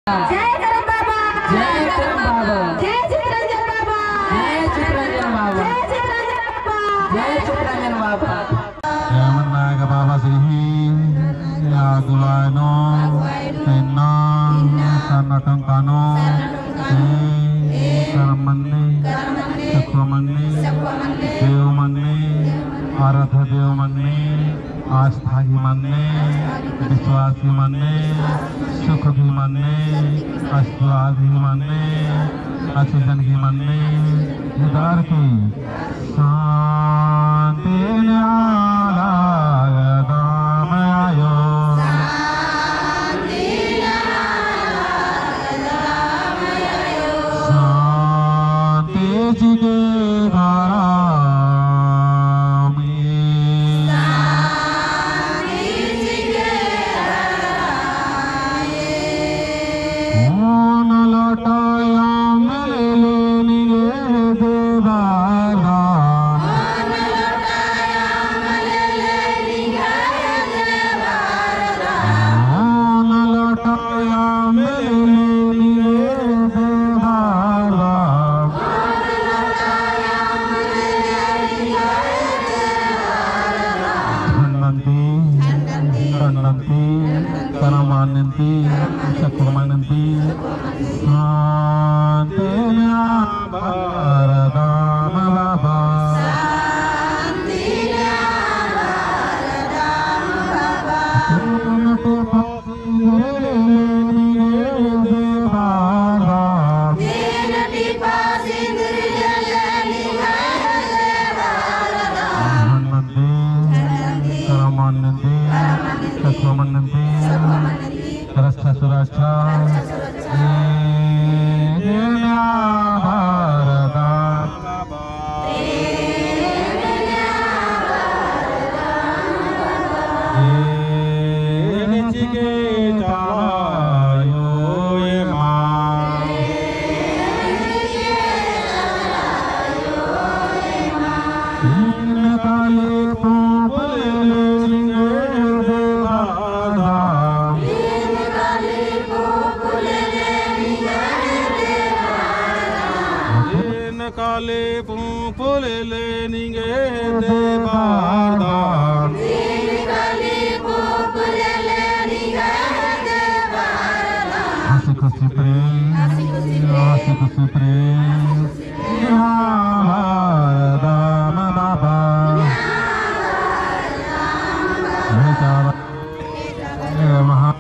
जय करम बाबा, जय करम बाबा, जय चित्रंजन बाबा, जय चित्रंजन बाबा, जय चित्रंजन बाबा, जय चित्रंजन बाबा। नायक बाबा श्री आगुलानो तेना सन्नतम कानो करमन्ने सुखमन्ने देवमन्ने आराध देवमन्ने आस्थाही मन्ने विश्वासी मन्ने सुख भी मन्ने अस्वाद भी मन्ने अचेतन भी मन्ने उदार की शांति काले पुल ले निगे दे बारदान काले पुल ले निगे दे बारदान हंसी खुशी प्रेम हंसी खुशी प्रेम राम बाबा महा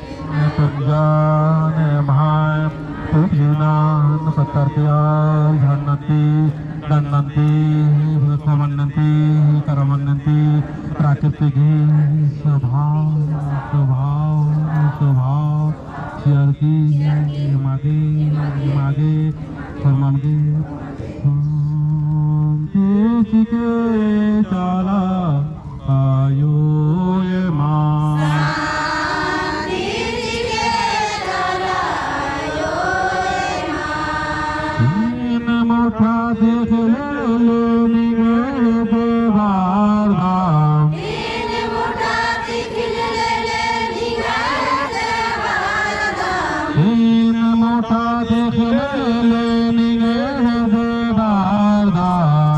पूजनान पत्तर्त्या झन्नति दन्नति भूतमन्नति करमन्नति प्राकृतिक स्वभाव स्वभाव स्वभाव शियरती मागे मागे फरमागे देश के चाला आयो ये माँ देख ले दे बारदाम तीन मोटा देख ले दे बारदाम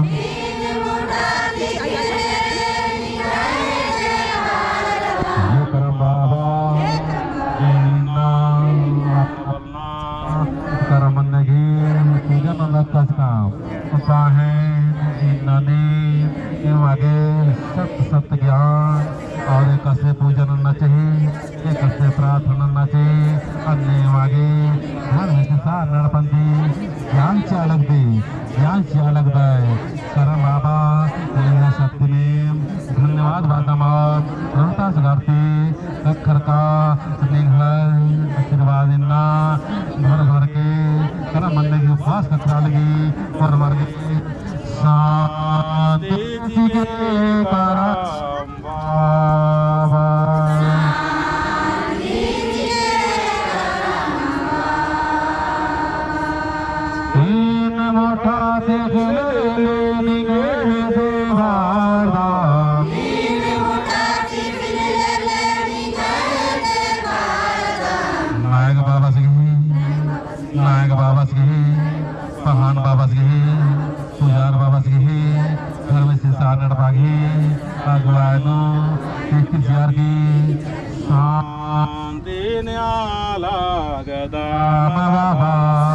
करम बाबा करमन्नगी पूजन लक्ष्य काम है इन्होंने आगे सत्य ज्ञान और एक से पूजन न चाहिए एक से प्रार्थना न चाहिए अन्य आगे धर्म के साथ नरपंथी ज्ञान से अलग दे ज्ञान से अलग दे करम बाबा शक्ति में धन्यवाद बादमात रमता सुगारती अक्षर का आशीर्वाद इन्ना भर भर के करम मंदिर की उपवास कक्षा लगी और वर्ग शांति के करम बाबा तीन मोटा देख ले नायक बाबा सिंह नायक बाबस की पहान बाबस की पुजार बाबस की घर में से सानड़ बागी अगवानो किसियार की शांति न्याला गदा बाबा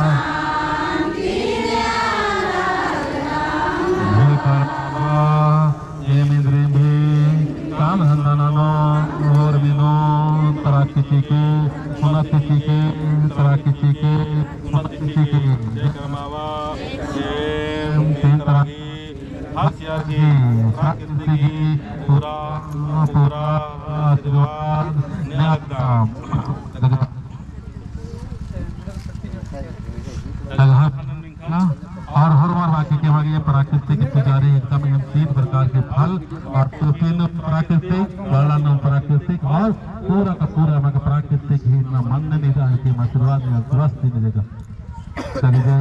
ये मिंद्री भी काम धंधा और बिनो तरह किसी के पुनः किसी के तरह किसी के पुनः किसी के तीन तरह की किसी की पूरा पूरा आशीर्वाद और हर बाकी के ये प्राकृतिक पुजारी एकदम तीन प्रकार के फल और तीन प्राकृतिक वर्णन प्राकृतिक और पूरा का पूरा प्राकृतिक ही इतना मन नहीं था कि आशीर्वाद में स्वस्थ ही मिलेगा चलिए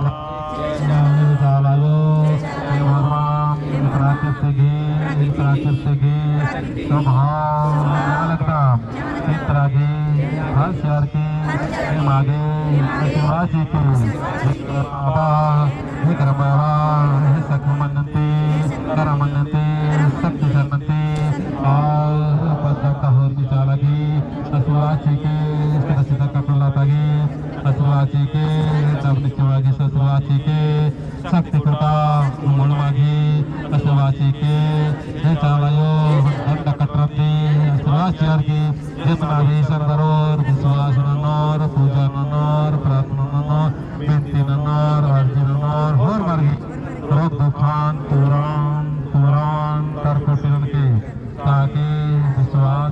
प्राकृतिक स्वभाव लगता तीन तरह के हर शहर के आगे आशीर्वाद जी के करमावा सकमनते करमनते शक्ति शरणते और पद कहोर विचारगी असुराची के सीधा कपलातागी असुराची के तब निचवागी ससुराची के शक्ति कृता मुणवागी असुराची के हे चालायो अंत कटरते असुराची की जितना भी सरदरोर विश्वास ननोर पूजा ननोर प्रार्थना ननोर बिनती ननोर अर्जी ननोर होर मार्गी रोग दुखान पुराण तरकोटिरन के ताकि विश्वास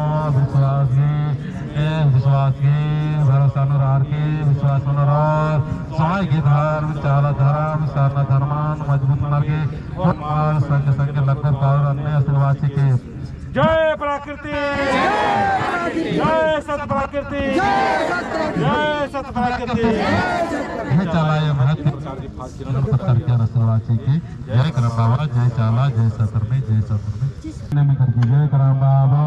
के भरोसा अनुरार के विश्वास अनुरार समय के धर्म चाला धर्म सारना धर्मान मजबूत मार्गे और संग संग लगभग और अन्य आशीर्वाद के जय प्रकृति जय सत प्रकृति जय सत प्रकृति चला ये भारत करके रसवाची के जय करम बाबा जय चाला जय सतर में जय में करके जय करम बाबा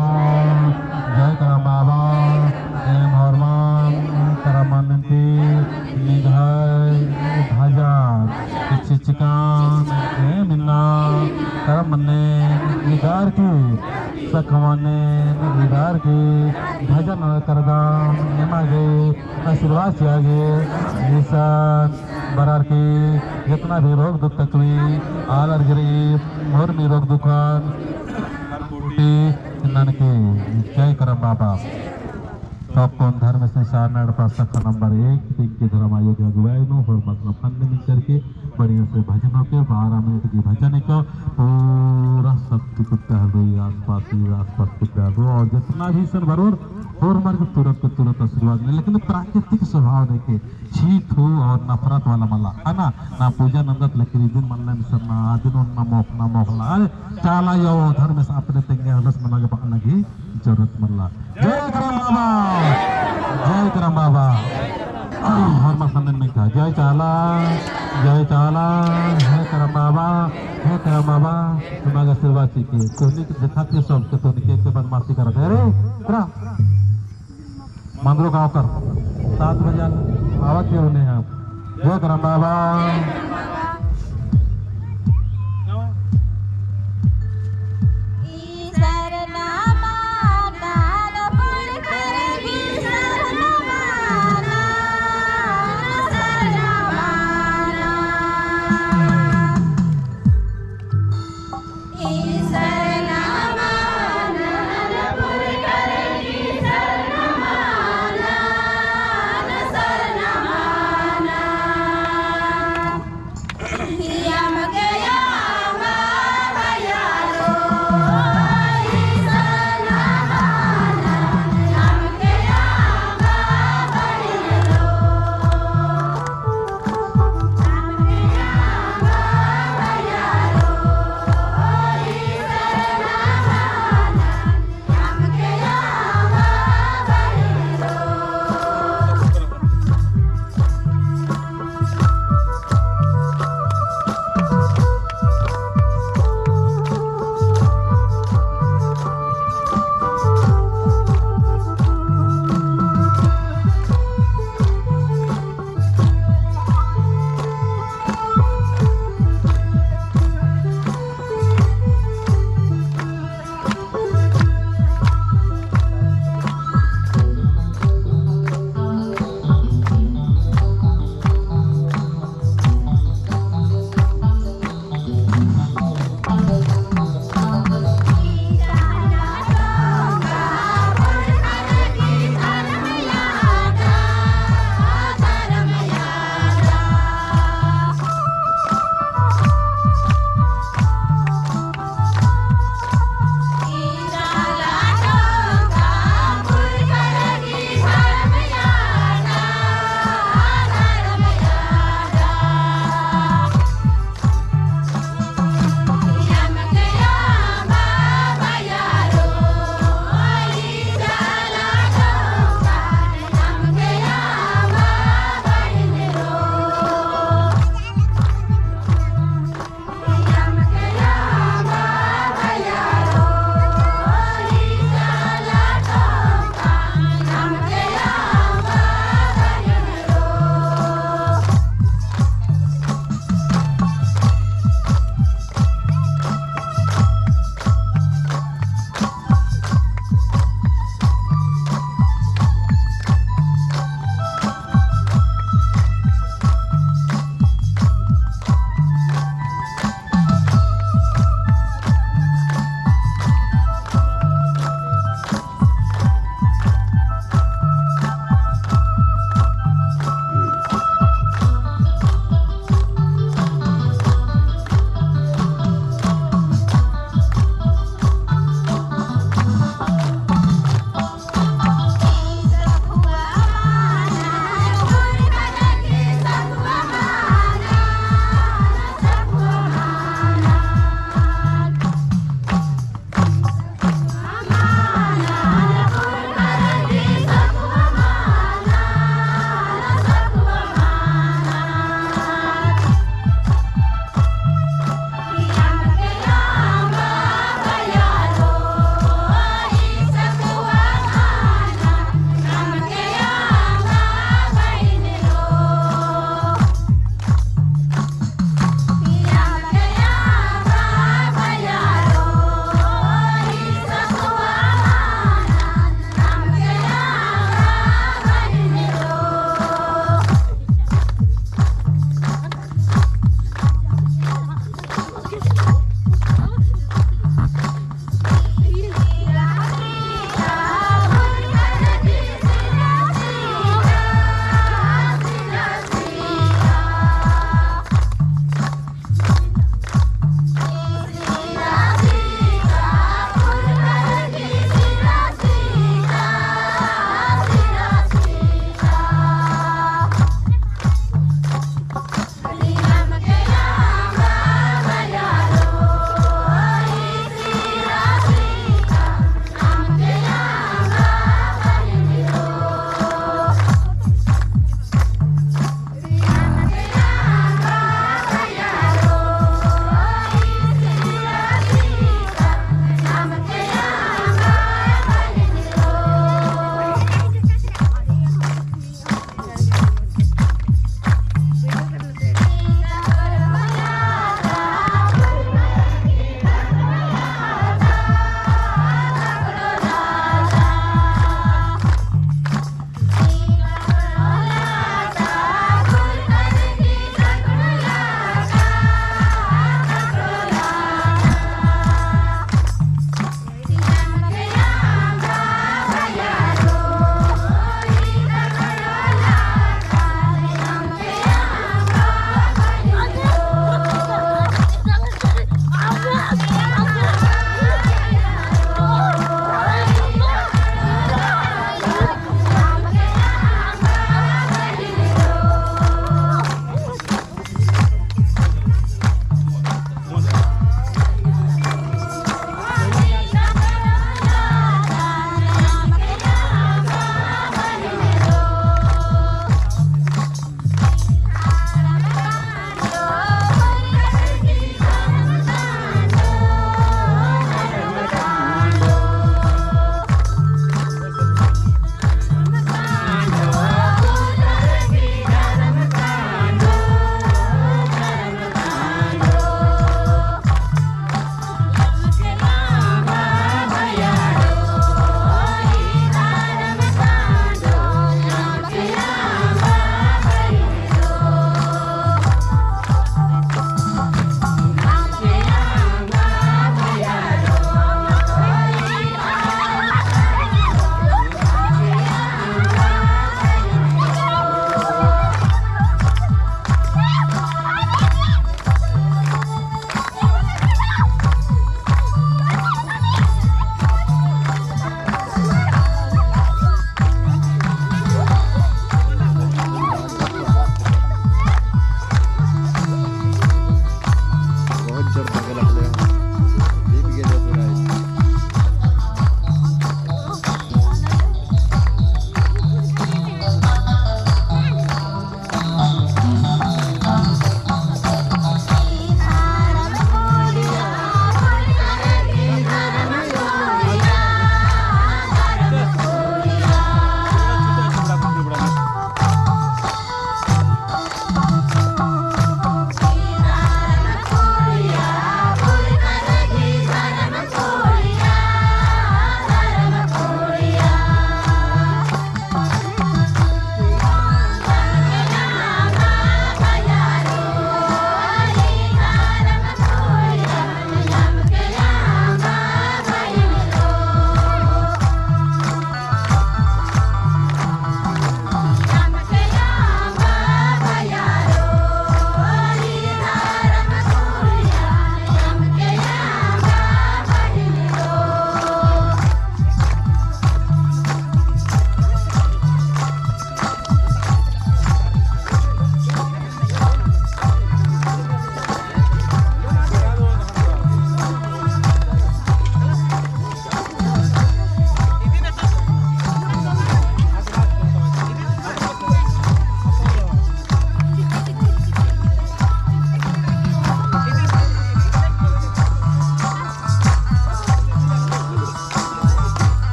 जय भगवान करमानंती निधाय भजा चिचिकान मिन्ना करमने निगार की सखवाने निगार की भजन करदाम निमागे आशीर्वाद चाहिए निशान बरार की जितना भी रोग दुख तकलीफ आलर गरीब और भी रोग दुखान की जय करम बाबा टॉप कौन धर्म संसार शाखा नंबर 1 के धर्म आयोग अगुवाई नो और मतलब फंड में करके बढ़िया से भजन होके 12 मिनट की भजन को पूरा शक्ति कुत्ता हृदय आसपास कुत्ता और जितना भी सन भरोर और मार्ग तुरंत आशीर्वाद मिले लेकिन प्राकृतिक स्वभाव देखे छीत हो और नफरत वाला मला है ना पूजा नंदत लेकिन दिन मन सरना दिन ना मोखला अरे चाला यो धर्म से अपने तेंगे हलस मना के पाना की जरूरत मल्ला जय करम बाबा और मसंदन में कहा जय चाला है करम बाबा तुम्हारा आशीर्वाद के कोनी देखा के सब के तो निके के बदमाशी कर दे रे करा मंदिरों गाँव कर 7 बजे आवत होने हैं जय करम बाबा